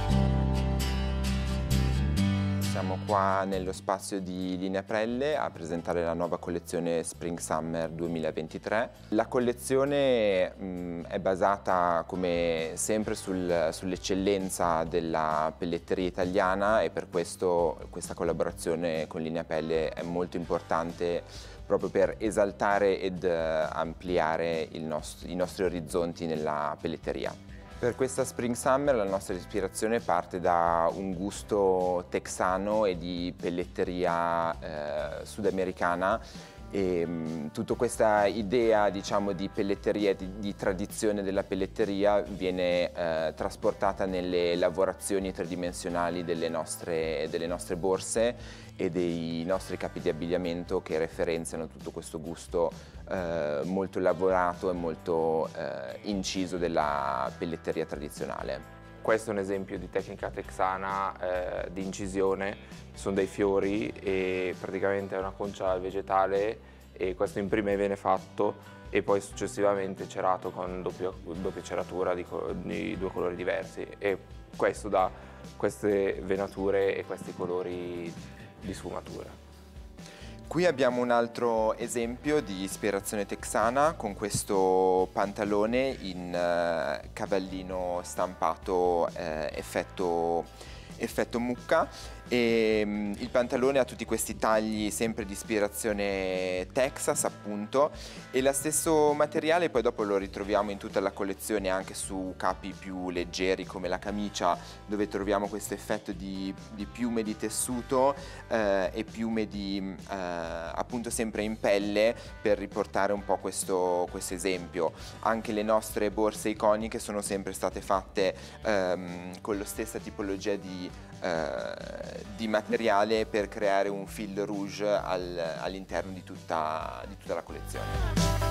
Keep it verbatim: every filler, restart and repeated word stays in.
Siamo qua nello spazio di Linea Prelle a presentare la nuova collezione Spring Summer duemilaventitré. La collezione mh, è basata come sempre sul, sull'eccellenza della pelletteria italiana e per questo questa collaborazione con Linea Prelle è molto importante proprio per esaltare ed uh, ampliare il nostro, i nostri orizzonti nella pelletteria. Per questa Spring Summer la nostra ispirazione parte da un gusto texano e di pelletteria eh, sudamericana e mh, tutta questa idea, diciamo, di pelletteria, di, di tradizione della pelletteria viene eh, trasportata nelle lavorazioni tridimensionali delle nostre, delle nostre borse e dei nostri capi di abbigliamento che referenziano tutto questo gusto eh, molto lavorato e molto eh, inciso della pelletteria tradizionale. Questo è un esempio di tecnica texana eh, di incisione, sono dei fiori e praticamente è una concia vegetale e questo in prime viene fatto e poi successivamente cerato con doppia, doppia ceratura di, di due colori diversi e questo dà queste venature e questi colori di sfumatura. Qui abbiamo un altro esempio di ispirazione texana con questo pantalone in uh, cavallino stampato eh, effetto, effetto mucca e um, il pantalone ha tutti questi tagli sempre di ispirazione Texas appunto e lo stesso materiale poi dopo lo ritroviamo in tutta la collezione anche su capi più leggeri come la camicia dove troviamo questo effetto di, di piume di tessuto eh, e piume di eh, appunto sempre in pelle per riportare un po' questo, questo esempio. Anche le nostre borse iconiche sono sempre state fatte ehm, con la stessa tipologia di, eh, di materiale per creare un fil rouge al, all'interno di tutta, di tutta la collezione.